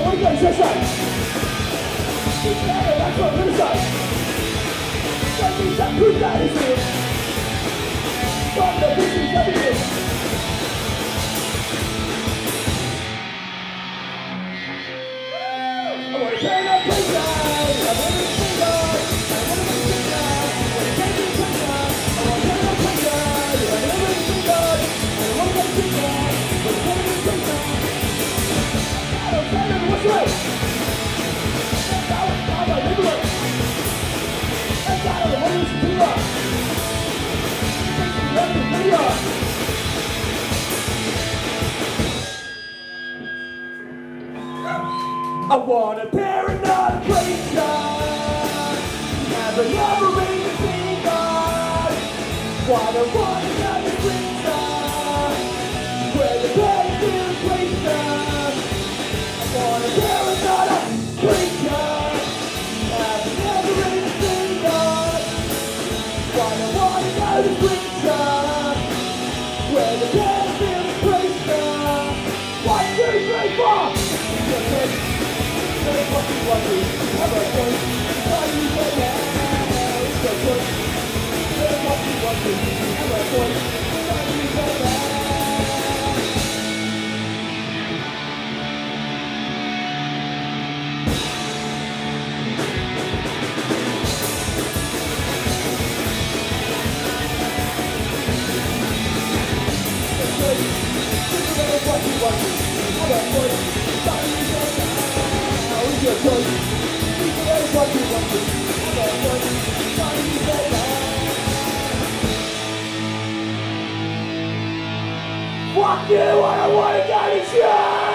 我眼先生，你别来做人生，在地上不在的事，放的不是真理。我天天陪着，我天天陪着，我天天陪着，我天天陪着，我天天陪着，我天天陪着，我天天陪着，我天天陪着。I don't care what's right. That's how I live it. That's how I want to do it. Makes me love to be it. I wanna pair another preacher. Never been a singer. Wanna another preacher. Where the best is a preacher. I wanna pair another preacher. Never been a singer. Wanna another preacher. Where the best is a preacher. 1, 2, 3, 4. What you want to have a choice? Why you say that? It's your choice. What you want to have a choice? Why you say that? What you want to have a choice? Why you say that? It's your choice. What you want to have a choice? Why you say that? Fuck you! I don't wanna get a shot!